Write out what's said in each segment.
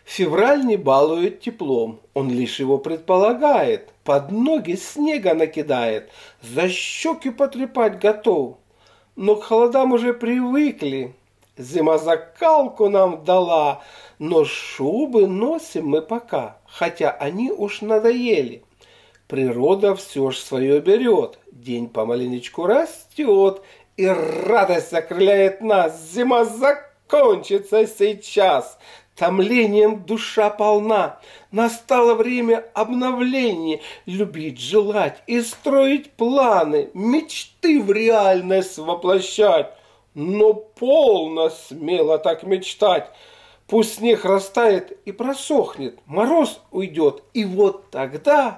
Февраль не балует теплом, он лишь его предполагает. Под ноги снега накидает, за щеки потрепать готов. Но к холодам уже привыкли, зима закалку нам дала, но шубы носим мы пока, хотя они уж надоели. Природа все ж свое берет, день помаленечку растет, и радость окрыляет нас, зима закончится сейчас. Томлением душа полна, настало время обновления, любить, желать и строить планы, мечты в реальность воплощать. Но полно смело так мечтать. Пусть снег растает и просохнет, мороз уйдет, и вот тогда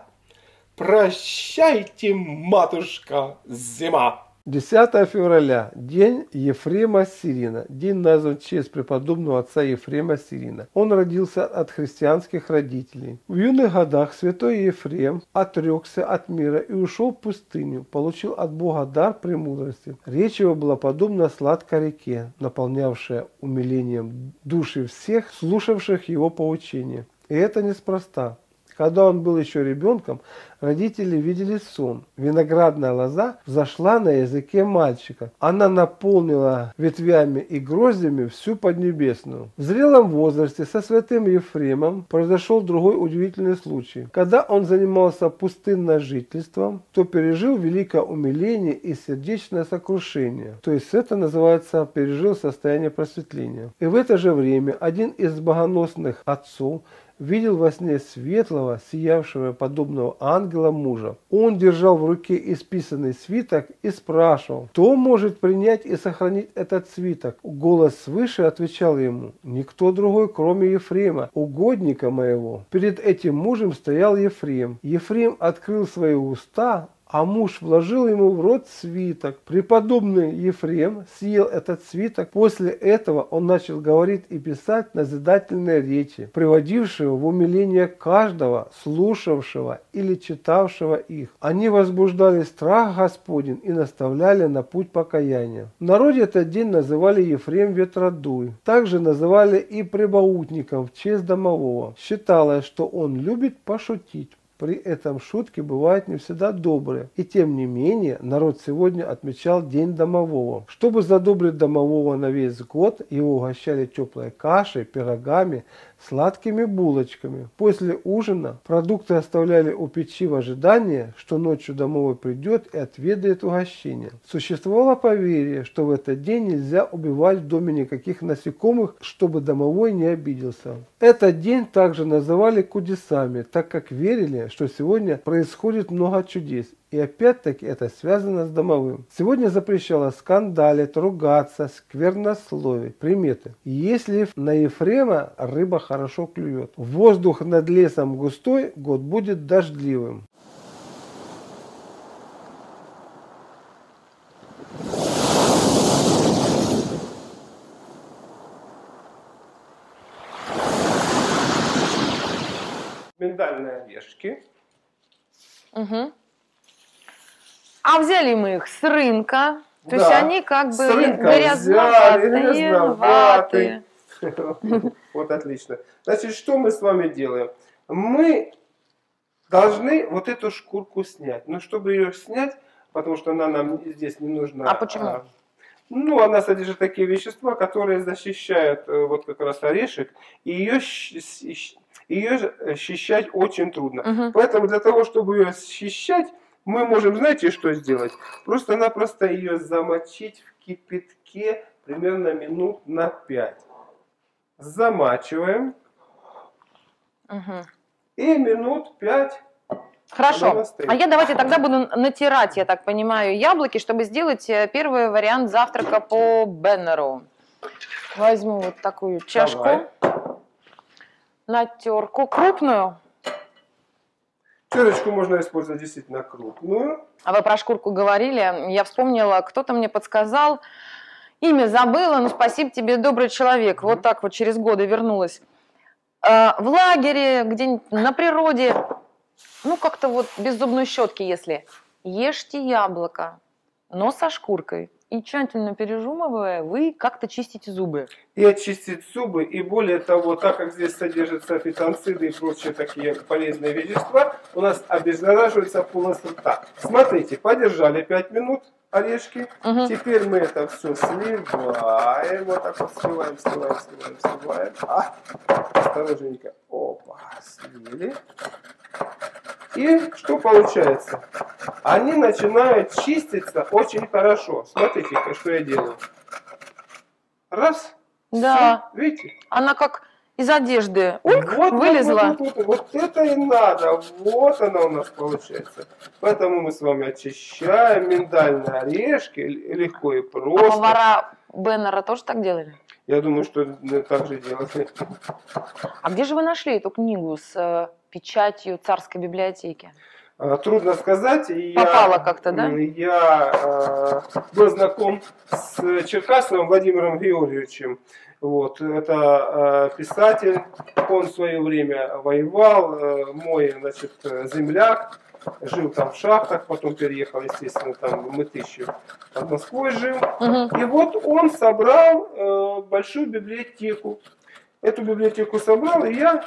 прощайте, матушка, зима. 10 февраля – день Ефрема Сирина. День назван в честь преподобного отца Ефрема Сирина. Он родился от христианских родителей. В юных годах святой Ефрем отрекся от мира и ушел в пустыню, получил от Бога дар премудрости. Речь его была подобна сладкой реке, наполнявшая умилением души всех, слушавших его поучения. И это неспроста. Когда он был еще ребенком, родители видели сон. Виноградная лоза взошла на языке мальчика. Она наполнила ветвями и гроздями всю Поднебесную. В зрелом возрасте со святым Ефремом произошел другой удивительный случай. Когда он занимался пустынным жительством, то пережил великое умиление и сердечное сокрушение. То есть это называется пережил состояние просветления. И в это же время один из богоносных отцов видел во сне светлого, сиявшего подобного ангела мужа. Он держал в руке исписанный свиток и спрашивал, кто может принять и сохранить этот свиток. Голос свыше отвечал ему, никто другой, кроме Ефрема, угодника моего. Перед этим мужем стоял Ефрем. Ефрем открыл свои уста, а муж вложил ему в рот свиток. Преподобный Ефрем съел этот свиток. После этого он начал говорить и писать назидательные речи, приводившие в умиление каждого, слушавшего или читавшего их. Они возбуждали страх Господень и наставляли на путь покаяния. В народе этот день называли Ефрем Ветродуй. Также называли и прибаутником в честь домового. Считалось, что он любит пошутить. При этом шутки бывают не всегда добрые. И тем не менее, народ сегодня отмечал День домового. Чтобы задобрить домового на весь год, его угощали теплой кашей, пирогами, сладкими булочками. После ужина продукты оставляли у печи в ожидании, что ночью домовой придет и отведает угощение. Существовало поверье, что в этот день нельзя убивать в доме никаких насекомых, чтобы домовой не обиделся. Этот день также называли кудесами, так как верили, что сегодня происходит много чудес. И опять-таки это связано с домовым. Сегодня запрещалось скандалить, ругаться, сквернословить. Приметы. Если на Ефрема рыба хорошо клюет. Воздух над лесом густой, год будет дождливым. Миндальные орешки. Угу. А взяли мы их с рынка, то есть они как бы грязноватые. Вот отлично. Значит, что мы с вами делаем? Мы должны вот эту шкурку снять. Но чтобы ее снять, потому что она нам здесь не нужна. А почему? Ну, она содержит такие вещества, которые защищают вот как раз орешек, и ее счищать очень трудно. Поэтому для того, чтобы ее счищать, мы можем, знаете, что сделать? Просто-напросто ее замочить в кипятке примерно минут на 5. Замачиваем. И минут 5. Хорошо. А я давайте тогда буду натирать, я так понимаю, яблоки, чтобы сделать первый вариант завтрака по Беннеру. Возьму вот такую чашку. Давай. На терку крупную. Терочку можно использовать действительно крупную. А вы про шкурку говорили. Я вспомнила, кто-то мне подсказал. Имя забыла, но спасибо тебе, добрый человек. Вот так вот через годы вернулась. В лагере, где-нибудь на природе. Ну, как-то вот без зубной щетки, если. Ешьте яблоко, но со шкуркой. и тщательно пережевывая, вы как-то чистите зубы. И очистить зубы, и более того, так как здесь содержатся фитонциды и прочие такие полезные вещества, у нас обеззараживается полость рта. Смотрите, подержали 5 минут орешки, теперь мы это все сливаем, вот так вот сливаем. Осторожненько, опа, слили. И что получается? Они начинают чиститься очень хорошо. Смотрите, что я делаю. Раз. Да. Все, видите? Она как из одежды вылезла. Вот это и надо. Вот она у нас получается. Поэтому мы с вами очищаем миндальные орешки легко и просто. А повара Беннера тоже так делали? Я думаю, что так же делали. А где же вы нашли эту книгу с печатью царской библиотеки? Трудно сказать. Попало как-то, да? Я был знаком с Черкасовым Владимиром Георгиевичем. Вот, это писатель, он в свое время воевал, мой, значит, земляк, жил там в шахтах, потом переехал, естественно, там в Мытищев, под Москвой жил. И вот он собрал большую библиотеку. Эту библиотеку собрал, и я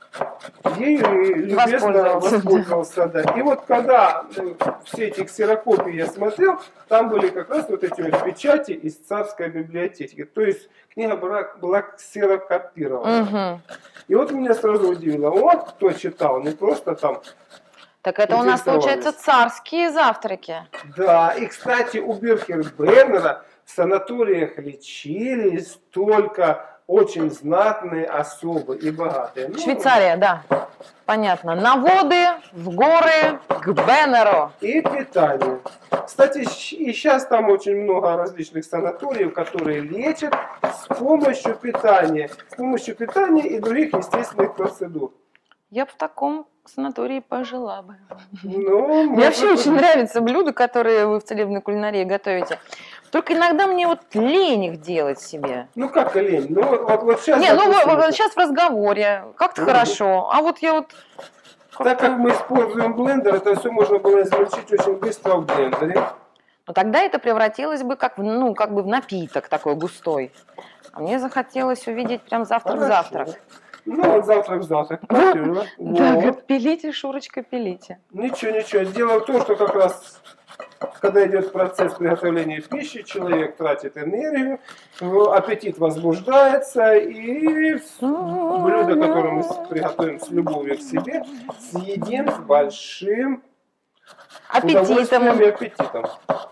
ею любезно воспользовался. Да. И вот когда все эти ксерокопии я смотрел, там были как раз вот эти вот печати из царской библиотеки. То есть книга была ксерокопирована. И вот меня сразу удивило, вот кто читал, не просто там. Так это у нас, получается, царские завтраки. Да, и, кстати, у Бирхер-Бернера в санаториях лечились только очень знатные особы и богатые. Швейцария, да. Понятно. На воды, в горы, к Беннеру. И питание. Кстати, и сейчас там очень много различных санаториев, которые лечат с помощью питания. С помощью питания и других естественных процедур. Я в таком санатории пожила бы. Ну, мне вообще очень нравятся блюда, которые вы в целебной кулинарии готовите. Только иногда мне вот лень их делать себе. Ну как лень? Ну вот сейчас. Не, ну сейчас в разговоре как-то хорошо. А вот я вот. Так как мы используем блендер, это все можно было измельчить очень быстро в блендере. Но тогда это превратилось бы как бы в напиток такой густой. А мне захотелось увидеть прям завтрак-завтрак. Ну, вот завтрак. Да, пилите, Шурочка, пилите. Ничего. Дело в том, что как раз, когда идет процесс приготовления пищи, человек тратит энергию, аппетит возбуждается, и блюдо, которое мы приготовим с любовью к себе, съедим с большим удовольствием и аппетитом.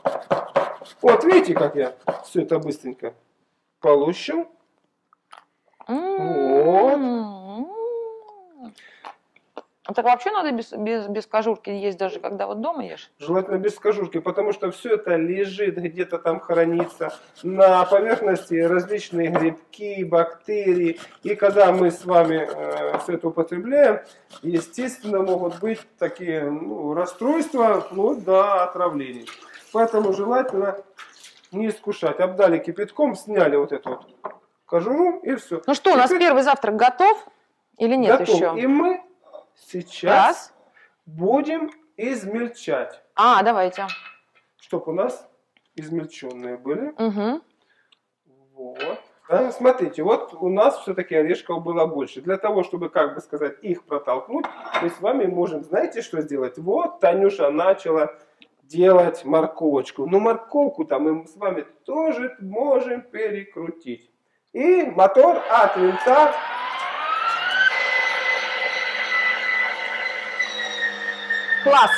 Вот, видите, как я все это быстренько полущу. Вот. Так вообще надо без кожурки есть, даже когда вот дома ешь? Желательно без кожурки, потому что все это лежит, где-то там хранится. На поверхности различные грибки, бактерии. И когда мы с вами все это употребляем, естественно, могут быть такие расстройства, вплоть до отравлений. Поэтому желательно не искушать. Обдали кипятком, сняли вот эту вот кожуру и все. Ну что, у нас первый завтрак готов или нет готов. еще? И мы сейчас будем измельчать. Давайте. Чтобы у нас измельченные были. Угу. Вот. Смотрите, вот у нас все-таки орешков было больше. Для того, чтобы, как бы сказать, их протолкнуть, мы с вами можем, знаете, что сделать? Вот Танюша начала делать морковочку. Но морковку-то мы с вами тоже можем перекрутить. И мотор от винта. Класс!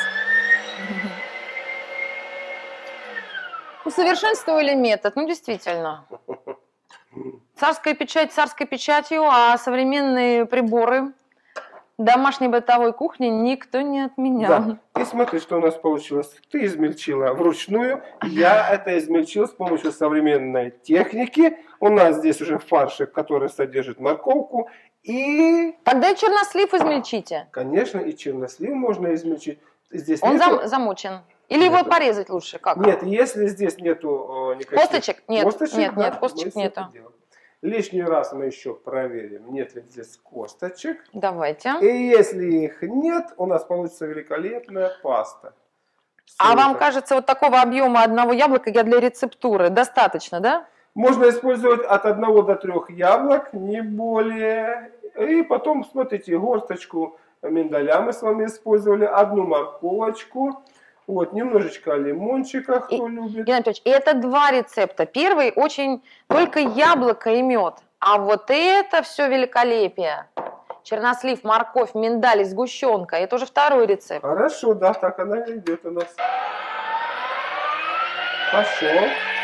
Усовершенствовали метод, действительно. Царская печать царской печатью, а современные приборы домашней бытовой кухни никто не отменял. Да. И смотри, что у нас получилось. Ты измельчила вручную, я это измельчил с помощью современной техники. У нас здесь уже фаршик, который содержит морковку. И... Тогда и чернослив измельчите. Конечно, и чернослив можно измельчить. Здесь он замочен. Или его порезать лучше? Как? Нет, если здесь нету никаких... Косточек? Нет, косточек нету. Лишний раз мы еще проверим, нет ли здесь косточек. Давайте. И если их нет, у нас получится великолепная паста. А вам кажется, вот такого объема одного яблока я для рецептуры достаточно, да? Можно использовать от 1 до 3 яблок, не более. И потом, смотрите, горсточку миндаля мы с вами использовали, 1 морковочку, вот, немножечко лимончика, кто любит. Геннадий Петрович, это 2 рецепта. Первый очень только яблоко и мед, а вот это все великолепие. Чернослив, морковь, миндаль и сгущенка. Это уже 2-й рецепт. Хорошо, да, так она идет у нас. Пошел.